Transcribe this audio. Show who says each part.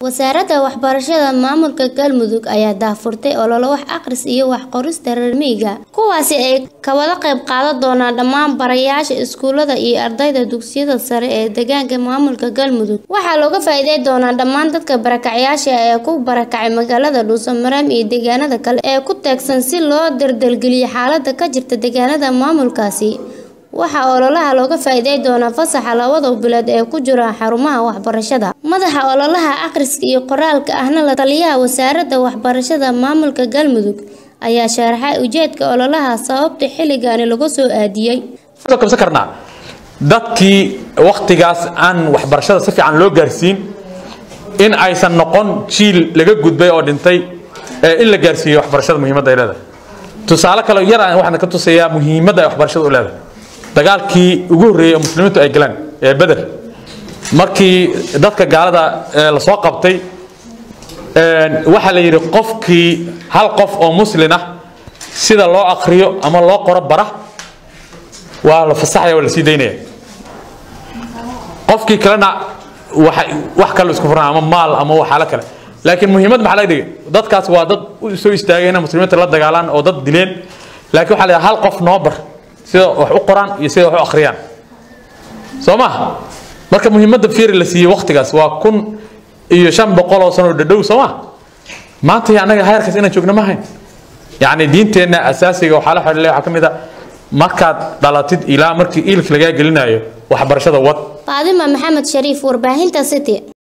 Speaker 1: wasaaradda waxbarashada maamulka Galmudug ayaa daahfurtay olole wax akhris iyo wax qorista reer miyiga kuwaasi ay ka wada qayb qaadan doonaan dhammaan barayaasha iskuulada iyo ardayda dugsiyada sare ee deegaanka maamulka Galmudug waxaa looga faa'iideey doonaa dhammaan dadka barakacayaasha ee ku barakacay magaalada Dhuusamareeb iyo deegaanada kale ee ku taagsan si loo dardargeliyo xaaladda ka jirta deegaanada maamulkaasi waxa ololaha looga faa'iideey doonaa fasaxa labada bilood ee ku jira xarumaha waxbarashada madaxa ololaha akhriska iyo qoraalka ahna la taliyaha wasaaradda waxbarashada maamulka Galmudug ayaa sharaxay ujeedka ololaha sababta xilligan lagu soo aadiyay
Speaker 2: kabsan karnaa dadkii waqtigaas aan waxbarashada si fiican loo gaarsiin in aysan noqon jiil laga gudbay oo dhintay in la gaarsiiyo waxbarashada muhiimadda ay leedahay tusaale kale yar aan waxaan ka tusayaa muhiimadda ay waxbarashadu u leedahay dagaalkii ugu horeeyay muslimiintu ay galaan ee Badr markii dadka gaalada la soo qabtay waxa la yiri qofkii hal qof oo muslim ah sida loo akhriyo ama loo qoro bara waa la fasaxay wala sii deynay qofkii kalena wax kale isku furaan ama maal ama waxa la kale laakiin muhiimad maxaa la dhigay dadkaas waa dad soo istaagayna muslimiinta la dagaalaan oo dad dileen laakiin waxa la hal qof noo bar sida wax u qoraan iyo sida wax u akhriyaan Soomaa marka muhiimadda fiir la siiyay waqtigaas waa 1500 oo sano dhadhow Soomaa maanta anaga heerkaas inaan joogno ma hayn yaani diinteena asaasiga waxa la xiriiraya waxa kamid ah markaad dhalatid ilaa markii ilk laga gelinayo waxbarashada wad
Speaker 1: Faadima Maxamed Shariif warbaahinta City